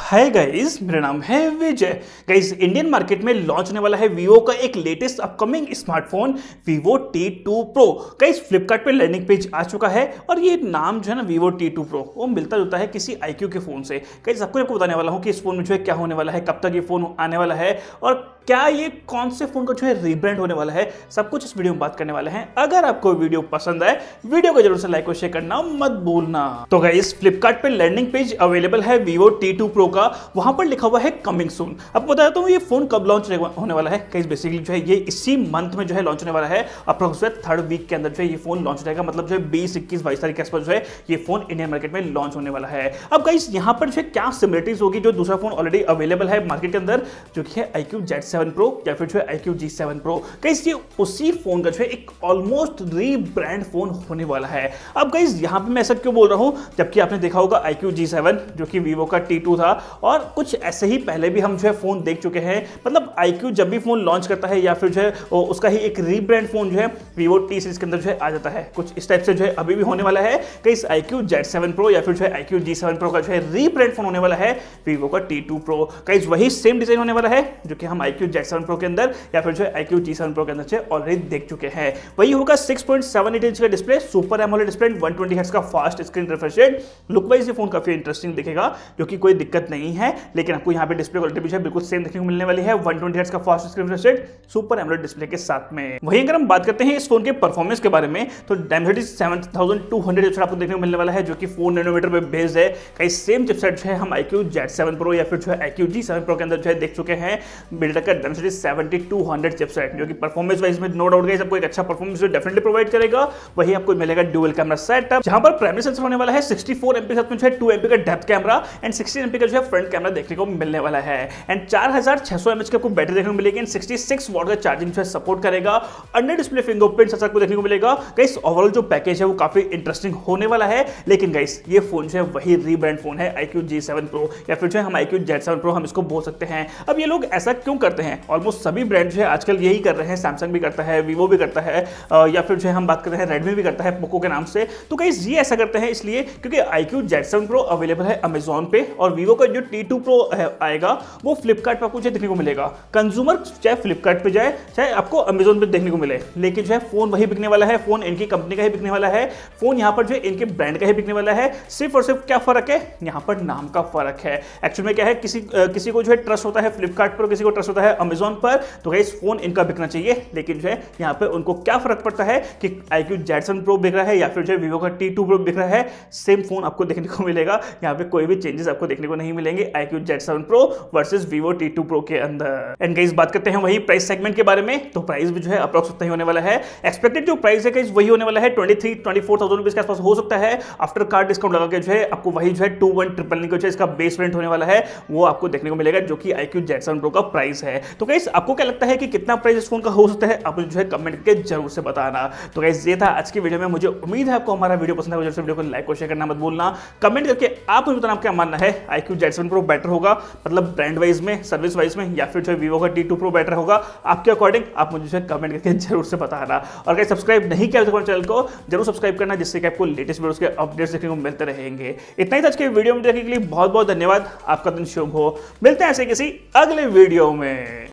Hi guys, मेरा नाम है विजय। गाइस, इंडियन मार्केट में लॉन्च होने वाला है वीवो का एक latest upcoming smartphone Vivo T2 Pro। Guys, Flipkart पे लैंडिंग पेज आ चुका है और ये नाम जो है ना वीवो T2 Pro वो मिलता जुलता है किसी iQOO के फोन से। गाइस, आपको बताने वाला हूँ कि इस फोन में जो है क्या होने वाला है, कब तक ये फोन आने वाला है और क्या ये कौन से फोन का जो है रीब्रांड होने वाला है, सब कुछ इस वीडियो में बात करने वाले हैं। अगर आपको वीडियो पसंद आए, वीडियो को जरूर से लाइक और शेयर करना मत भूलना। तो गाइस, फ्लिपकार्ट पे लैंडिंग पेज अवेलेबल है वीवो T2 Pro का, वहां पर लिखा हुआ है कमिंग सून। अब बताता हूँ ये फोन कब लॉन्च होने वाला है। गाइस, बेसिकली जो है ये इसी मंथ में जो है लॉन्च होने वाला है। अप्रोक्सीमेट थर्ड वीक के अंदर जो है ये फोन लॉन्च हो जाएगा, मतलब जो है 20, 21, 22 तारीख के आसपास जो है ये फोन इंडियन मार्केट में लॉन्च होने वाला है। अब गाइस, यहाँ पर जो है क्या सिमिलरिटीज होगी जो दूसरा फोन ऑलरेडी अवेलेबल है मार्केट के अंदर, जो कि है iQOO Z7 Pro या फिर जो है iQOO G7 Pro। गाइस, ये उसी फोन का जो है एक ऑलमोस्ट रीब्रांड फोन होने वाला है। अब गाइस, यहाँ पे मैं ऐसा क्यों बोल रहा हूँ, जबकि आपने देखा होगा iQOO G7 जो कि वीवो का T2 था और कुछ ऐसे ही पहले भी हम जो है फोन देख चुके हैं। मतलब iQOO जब भी फोन लॉन्च करता है या फिर जो है उसका ही एक रीब्रांड फोन जो है वीवो T सीरीज के अंदर जो है आ जाता है। कुछ इस टाइप से जो है अभी भी होने वाला है। गाइस, iQOO Z7 Pro या फिर जो है iQOO G7 Pro का जो है रीब्रांड फोन होने वाला है वीवो का T2 Pro। गाइस, वही सेम डिजाइन होने वाला है जो कि हम iQOO Z7 Pro के अंदर या फिर जो है iQOO G7 Pro के अंदर से ऑलरेडी देख चुके हैं। वही होगा 6.78 इंच का display, super AMOLED display, 120 hertz का fast screen refresh rate. Look wise ये फोन काफी इंटरेस्टिंग दिखेगा, जो कि कोई दिक्कत नहीं है। लेकिन आपको यहाँ पे डिस्प्ले क्वालिटी भी बिल्कुल सेम देखने को मिलने वाली है, 120 हर्ट्ज का fast screen refresh rate, super AMOLED display के साथ में। वहीं अगर हम बात करते हैं इस फोन के परफॉर्मेंस के बारे में, तो Dimensity 7200 चिपसेट आपको देखने को मिलने वाला है, जो कि 4 नैनोमीटर पे बेस्ड है। कई सेम चिपसेट जो है हम iQOO Z7 Pro या फिर जो है iQOO G7 Pro के अंदर जो है देख चुके हैं। बिल्डर का Dimensity 7200 चिपसेट, जो कि परफॉर्मेंस वाइज में नो डाउट गाइस आपको एक अच्छा परफॉर्मेंस डेफिनेटली प्रोवाइड करेगा। वही आपको मिलेगा डुअल कैमरा सेटअप, जहां पर प्राइमरी सेंसर होने वाला है 64 एमपी के साथ में जो है 2 एमपी का डेप्थ कैमरा एंड 16 एमपी का जो है फ्रंट कैमरा देखने को मिलने वाला है। एंड 4600 mAh की आपको बैटरी देखने को मिलेगी एंड 66 वॉट का चार्जिंग जो है सपोर्ट करेगा। अंडर डिस्प्ले फिंगरप्रिंट सेंसर को देखने को मिलेगा। गाइस, ओवरऑल जो पैकेज है वो काफी इंटरेस्टिंग होने वाला है। लेकिन गाइस, ये फोन जो है वही रीब्रांड फोन है iQOO G7 Pro या फिर जो है हम iQOO Z7 Pro हम इसको बोल सकते हैं। अब ये लोग ऐसा क्यों करते हैं? ऑलमोस्ट सभी ब्रांड जो है आजकल यही कर रहे हैं। सैमसंग भी करता है, वीवो भी करता है, या फिर जो है हम बात करते हैं रेडमी भी करता है पोको के नाम से। तो गाइस, ये ऐसा करते हैं इसलिए क्योंकि iQOO Z7 Pro अवेलेबल है अमेजॉन पे और वीवो का जो T2 Pro आएगा वो फ्लिपकार्ट पे आपको देखने को मिलेगा। कंज्यूमर चाहे फ्लिपकार्ट पे जाए चाहे आपको अमेजॉन पे देखने को मिले, लेकिन जो है फोन वही बिकने वाला है, फोन इनकी कंपनी का ही बिकने वाला है, फोन यहाँ पर जो है इनके ब्रांड का ही बिकने वाला है। सिर्फ और सिर्फ क्या फर्क है, यहाँ पर नाम का फर्क है। एक्चुअल में क्या है, किसी को जो है ट्रस्ट होता है फ्लिपकार्ट पर, किसी को ट्रस्ट होता है अमेजॉन पर। तो गाइस, फोन इनका बिकना चाहिए, लेकिन जो है यहाँ पे उनको क्या फर्क पड़ता है कि iQOO Z7 Pro बिक रहा है या फिर जो है वीवो का T2 Pro बिक रहा है, सेम फोन आपको देखने को मिलेगा। यहाँ पे कोई भी चेंजेस आपको देखने को नहीं मिलेंगे iQOO Z7 Pro versus Vivo T2 Pro के अंदर। एंड गाइस, बात करते हैं वही प्राइस सेगमेंट के बारे में, तो प्राइस भी जो है अप्रॉक्स उतना ही होने वाला है। एक्सपेक्टेड जो प्राइस है गाइस वही होने वाला है 23-24,000 रुपीज के आसपास हो सकता है। आफ्टर कार्ड डिस्काउंट लगा के जो है आपको वही जो है 21,999 का इसका बेस वेरिएंट होने वाला है, वो आपको देखने को मिलेगा, जो कि iQOO Z7 Pro का प्राइस है। तो गाइस, आपको क्या लगता है कि कितना प्राइस इस फोन का हो सकता है? आप जो है कमेंट करके जरूर से बताना। तो गाइस, ये था आज की वीडियो में। मुझे उम्मीद है आपको हमारा वीडियो पसंद है। जरूर से वीडियो को लाइक और शेयर करना मत भूलना। कमेंट करके आप मुझे बताना क्या मानना है, iQOO Z7 Pro बेटर होगा मतलब ब्रांड वाइज में, सर्विस वाइज में, या फिर जो है वीवो का T2 Pro बेटर होगा? आपके अकॉर्डिंग आप मुझे जो है कमेंट करके जरूर से बताना। और गाइस, सब्सक्राइब नहीं किया तो चैनल को जरूर सब्सक्राइब करना, जिससे कि आपको लेटेस्ट वीडियोस के अपडेट्स देखने को मिलते रहेंगे। इतना ही आज के वीडियो में देखने के लिए बहुत बहुत धन्यवाद। आपका दिन शुभ हो। मिलते हैं ऐसे किसी अगले वीडियो में।